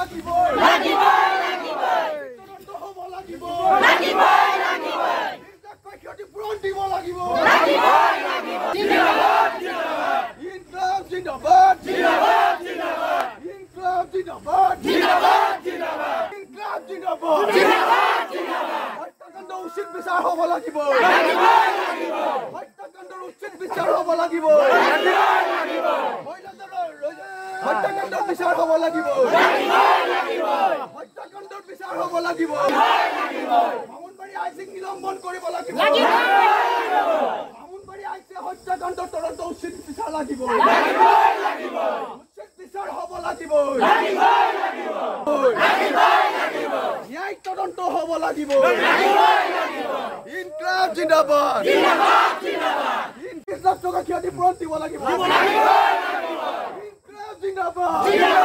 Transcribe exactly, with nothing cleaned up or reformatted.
লাগিবই লাগিবই লাগিবই তদন্ত হ'ব লাগিব লাগিবই লাগিবই ক্ষতিপূৰণ দিব লাগিব লাগিবই লাগিব জিন্দাবাদ জিন্দাবাদ জিন্দাবাদ জিন্দাবাদ জিন্দাবাদ ইনকলাব জিন্দাবাদ জিন্দাবাদ জিন্দাবাদ ইনকলাব জিন্দাবাদ জিন্দাবাদ জিন্দাবাদ হত্যাকাণ্ড উচিত বিচাৰ হ'ব লাগিব লাগিবই লাগিব হত্যাকাণ্ডৰ উচিত বিচাৰ হ'ব লাগিব লাগিবই লাগিব হত্যাকাণ্ডৰ বিচাৰ হ'ব লাগিব লাগিবই লাগিব হত্যাকাণ্ডৰ বিচাৰ হ'ব লাগিব ব্ৰাহ্মণবাৰী আইচিক নিলম্বন কৰিব লাগিব ব্ৰাহ্মণবাৰী আইচে হত্যাকাণ্ডৰ তদন্ত উচিত বিচাৰ লাগিব লাগিবই লাগিব উচিত বিচাৰ হ'ব লাগিব লাগিবই লাগিব লাগিবই লাগিব ন্যায় তদন্ত হ'ব লাগিব লাগিবই লাগিব ইনকলাব জিন্দাবাদ জিন্দাবাদ জিন্দাবাদ ইনকলাব টকা ক্ষতিপূৰণ দিব লাগিব লাগিবই লাগিব ইনকলাব জিন্দাবাদ জিন্দাবাদ